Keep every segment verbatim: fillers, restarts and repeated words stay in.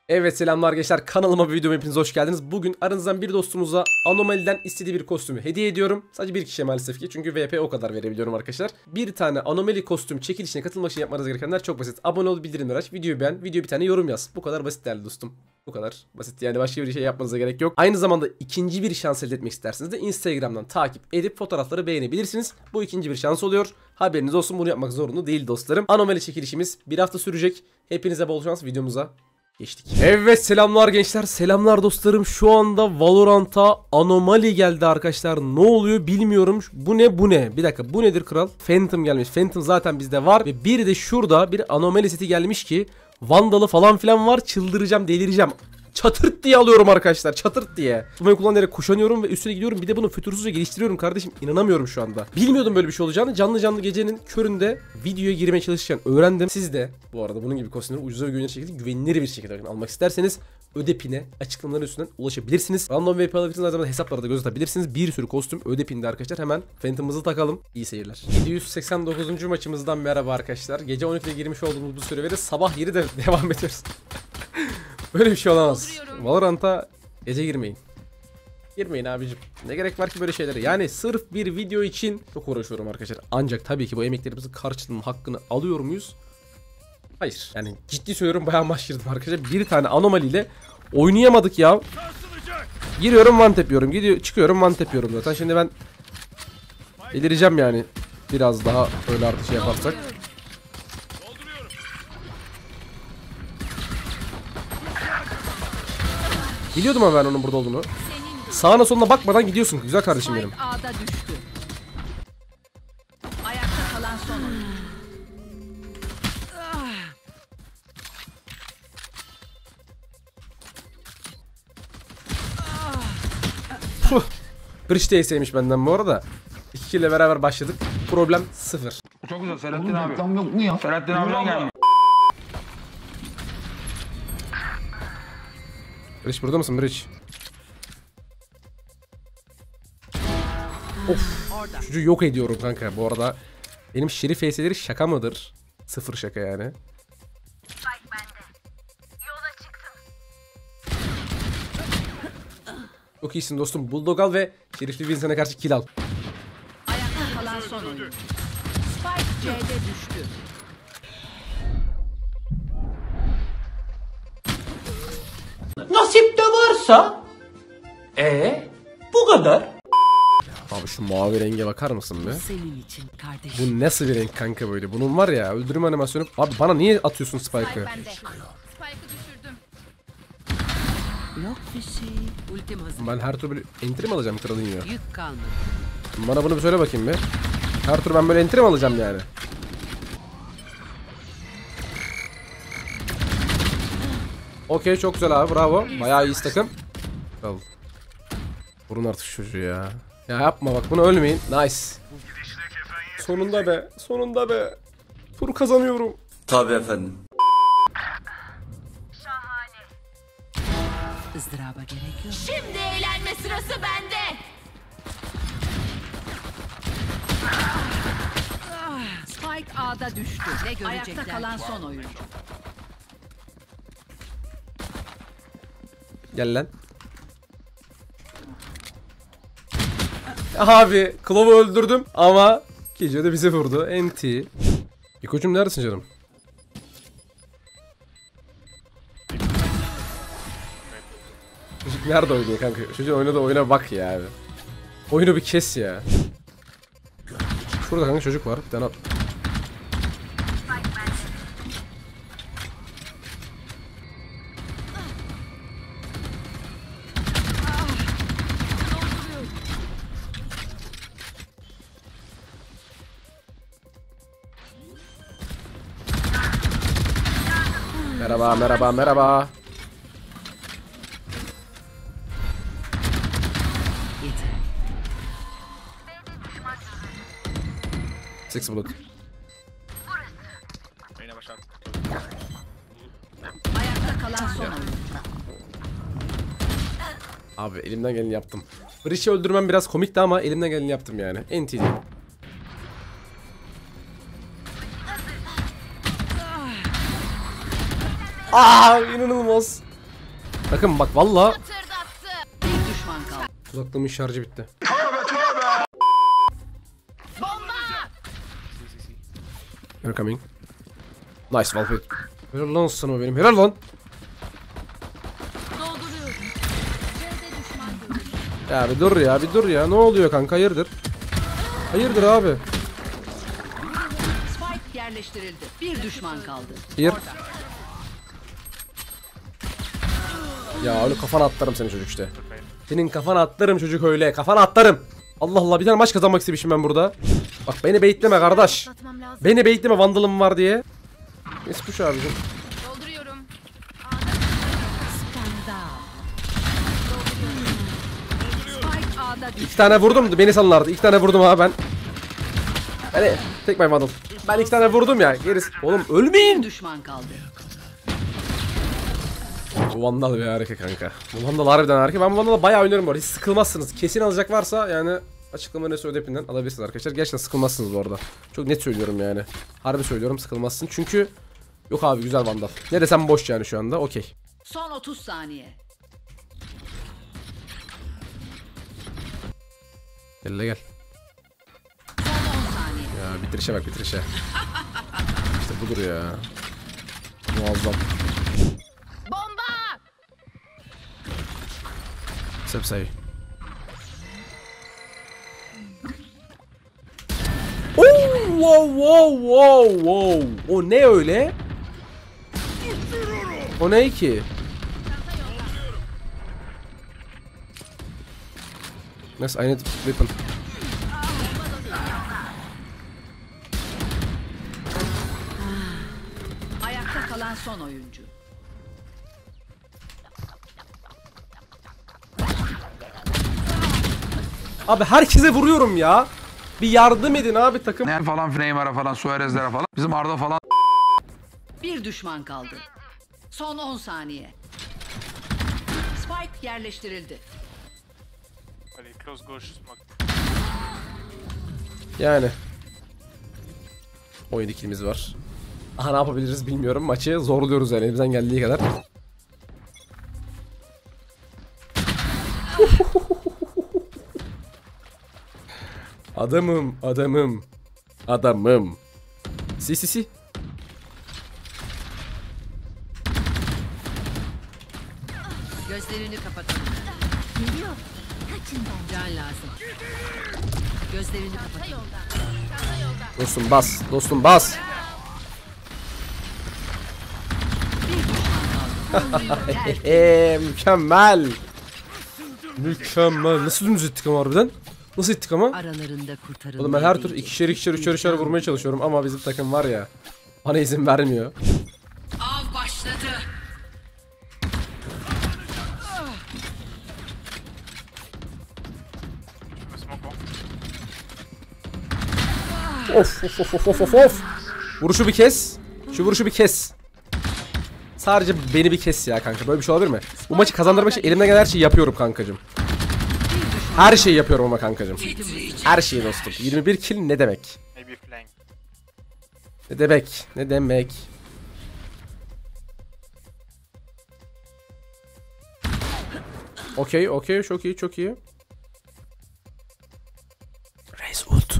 Evet selamlar gençler, kanalıma ve videoma hepiniz hoş geldiniz. Bugün aranızdan bir dostumuza Anomaly'den istediği bir kostümü hediye ediyorum. Sadece bir kişiye maalesef ki, çünkü V P o kadar verebiliyorum arkadaşlar. Bir tane Anomaly kostüm çekilişine katılmak için yapmanız gerekenler çok basit. Abone ol, bildirimleri aç, videoyu beğen, videoya bir tane yorum yaz. Bu kadar basit değerli dostum. Bu kadar basit, yani başka bir şey yapmanıza gerek yok. Aynı zamanda ikinci bir şans elde etmek isterseniz de Instagram'dan takip edip fotoğrafları beğenebilirsiniz. Bu ikinci bir şans oluyor. Haberiniz olsun, bunu yapmak zorunda değil dostlarım. Anomaly çekilişimiz bir hafta sürecek. Hepinize bol şans, videomuza geçtik. Evet selamlar gençler, selamlar dostlarım. Şu anda Valorant'a Anomaly geldi arkadaşlar. Ne oluyor bilmiyorum. Bu ne bu ne? Bir dakika, bu nedir kral? Phantom gelmiş. Phantom zaten bizde var. Ve bir de şurada bir Anomaly seti gelmiş ki Vandal'ı falan filan var. Çıldıracağım, delireceğim. Çatırt diye alıyorum arkadaşlar, çatırt diye. Bunu kullanarak kuşanıyorum ve üstüne gidiyorum. Bir de bunu fütursuzca geliştiriyorum kardeşim. İnanamıyorum şu anda. Bilmiyordum böyle bir şey olacağını. Canlı canlı gecenin köründe videoya girmeye çalışırken öğrendim. Siz de bu arada bunun gibi kostümleri ucuza ve güvenilir şekilde, güvenilir bir şekilde almak isterseniz Ödepin'e açıklamaların üstünden ulaşabilirsiniz. Random V P alabilirsiniz. Aynı zamanda hesaplarda göz atabilirsiniz. Bir sürü kostüm Ödepin'de arkadaşlar. Hemen Phantom'ımızı takalım. İyi seyirler. yedi yüz seksen dokuzuncu maçımızdan merhaba arkadaşlar. Gece on ikide girmiş olduğumuz bu süreleri sabah yedi de devam ediyoruz. Böyle bir şey olamaz. Valorant'a gece girmeyin. Girmeyin abicim. Ne gerek var ki böyle şeylere? Yani sırf bir video için çok uğraşıyorum arkadaşlar. Ancak tabii ki bu emeklerimizin karşılığının hakkını alıyor muyuz? Hayır. Yani ciddi söylüyorum, bayağı maç girdim arkadaşlar. Bir tane Anomaly ile oynayamadık ya. Giriyorum one tap yiyorum. Gidiyor, çıkıyorum one tap yiyorum zaten. Şimdi ben delireceğim yani. Biraz daha öyle artık şey yaparsak. Biliyordum ama ben onun burada olduğunu. Sağına soluna bakmadan gidiyorsun. Güzel kardeşim benim. Ayakta kalan son oyuncu. Bridge de sevmiş benden bu arada. İki kille beraber başladık. Problem sıfır. Çok güzel Selahattin abi. Tam yok mu ya? Selahattin abiden gelmiş. Bridge burada mısın Bridge? Of. Çocuğu yok ediyorum kanka. Bu arada benim şerif face'leri şaka mıdır? Sıfır şaka yani. Çok iyisin dostum. Bulldog al ve şerifli Vincent'e karşı kill al. ayakta kalan son oyuncu. Spike C'de düştü. Nasip de varsa ee bu kadar. Abi şu mavi renge bakar mısın be? Senin için kardeşim. Bu nasıl bir renk kanka böyle? Bunun var ya, öldürme animasyonu. Abi bana niye atıyorsun Spike'ı? Spike'ı düşürdüm. Yok bir şey. Ultim hazır. Ben her türlü böyle entry mi alacağım kralın ya? Yük kalmadı. Bana bunu bir söyle bakayım bir. Her türlü ben böyle entry mi alacağım yani? Okey, çok güzel abi, bravo. Bayağı iyi takım. Al. Vurun artık şu çocuğu ya. Ya yapma bak, bunu ölmeyin. Nice. Sonunda be. Sonunda be. Turu kazanıyorum. Tabii efendim. Izdıraba gerek yok. Şimdi eğlenme sırası bende. Spike A'da düştü. Ne görecekler? Ayakta kalan son oyuncu. Gel lan. Abi Klov'u öldürdüm ama Kijo de bizi vurdu. N T. Yiko'cum neredesin canım? Çocuk nerede oynuyor kanka? Çocuğun oynadığı oyuna bak ya abi. Oyunu bir kes ya. Şurada kanka çocuk var. Bir tane at. Merhaba, merhaba, merhaba. Six bullet. Ayakta kalan son oyuncu. Abi elimden geleni yaptım. Breach'i öldürmem biraz komikti ama elimden geleni yaptım yani. N T değil. Aa, inanılmaz. Bakın bak valla. Hatırdattı. Bir düşman kaldı. Uzaklığımın şarjı bitti. Bomba. You're coming. Nice Valkyrie. Helal lan sana benim. Helal lan. Dolduruyorum. C'de düşman görüldü. Ya bir dur ya bir dur ya. Ne oluyor kanka hayırdır? Hayırdır abi? Spike yerleştirildi. Bir düşman kaldı. Bir. Ya öyle kafana atlarım seni çocuk işte. Senin kafana atlarım çocuk öyle. Kafana atlarım. Allah Allah bir tane maç kazanmak istemişim ben burada. Bak beni baitleme kardeş. Atmam lazım. Beni baitleme vandalım var diye. Neyse kuş abicim. Dolduruyorum. Skandal. Spike A'da düştü. İki tane vurdum beni sanırlardı. İki tane vurdum ha ben. Hani tek my vandal. Ben iki tane vurdum ya. Gerisi. Oğlum Bir ölmeyin. düşman kaldı. Bu vandal bir harika kanka. Bu vandal harbiden harika. Ben bu vandala bayağı oynarım bu arada. Hiç sıkılmazsınız. Kesin alacak varsa yani açıklama neyse ödepinden alabilirsiniz arkadaşlar. Gerçekten sıkılmazsınız bu arada. Çok net söylüyorum yani. Harbi söylüyorum sıkılmazsın. Çünkü yok abi güzel vandal. Ne desem boş yani şu anda. Okey. Son otuz saniye. Gel gel. Son on saniye. Ya bitirişe bak bitirişe. İşte budur ya. Muazzam. Bomba! Sepsay. Oh, wow wow wow wow. O ne öyle? O ne ki? Yes, I need weapon. Ayakta kalan son oyuncu. Abi herkese vuruyorum ya. Bir yardım edin abi takım. Ne falan Neymar'a falan Suarez'lere falan. Bizim Arda falan. Bir düşman kaldı. Son on saniye. Spike yerleştirildi. Yani. Oyun ikimiz var. Aha ne yapabiliriz bilmiyorum. Maçı zorluyoruz yani elimizden geldiği kadar. Adamım, adamım. Adamım. Si si si. Gözlerini kapatalım. Geliyor. Kaçından. Can lazım. Gözlerini kapatalım. Dostum bas, dostum bas. Eee mükemmel. Mükemmel. Nasıl dümdüz ettik ama harbiden? Nasıl ettik ama? Aralarında kurtarılmayı Oğlum ben her tur deneyecek. ikişer ikişer üçer üçer vurmaya çalışıyorum ama bizim takım var ya. Bana izin vermiyor. Av başladı. Of of of of of of. Vuruşu bir kes. Şu vuruşu bir kes. Sadece beni bir kes ya kanka. Böyle bir şey olabilir mi? Bu maçı kazandırmak için elimden gelen her şeyi yapıyorum kankacım. Her şeyi yapıyorum ama kankacım. Her şeyi dostum. yirmi bir kill ne demek? Ne demek? Ne demek? Okey, okey, çok iyi, çok iyi. Reis ult.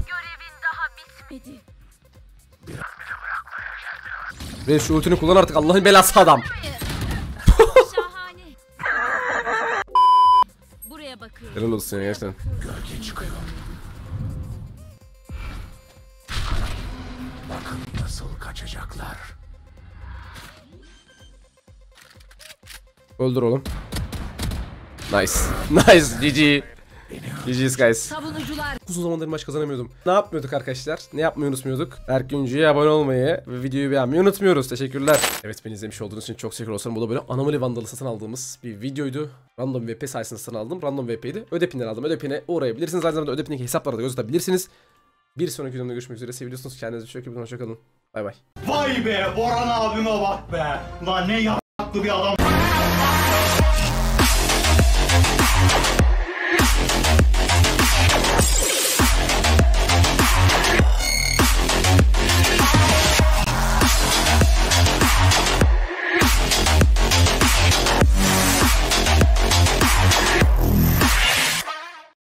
Reis şu ultini kullan artık Allah'ın belası adam. Şahane. Buraya bakıyorum. Helal olsun ya gerçekten. Nasıl kaçacaklar? Öldür oğlum. Nice. Nice. G G. G G's guys. Savunucular. Uzun zamandır maç kazanamıyordum. Ne yapmıyorduk arkadaşlar? Ne yapmayı unutmuyorduk? Berk Güncü'ye abone olmayı ve videoyu beğenmeyi unutmuyoruz. Teşekkürler. Evet beni izlemiş olduğunuz için çok teşekkür olsun. Bu da böyle Anomaly Vandal'ı satın aldığımız bir videoydu. Random V P sayesinde satın aldım. Random V P'ydi. Ödepin'den aldım. Ödepin'e uğrayabilirsiniz. Aynı zamanda Ödepin'deki hesapları da gözetebilirsiniz. Bir sonraki videomda görüşmek üzere. Seviyorsunuz. Kendinize çok iyi bakın. Hoşçakalın. Bay bay. Vay be Boran abime bak be. Lan ne yaptı bir adam.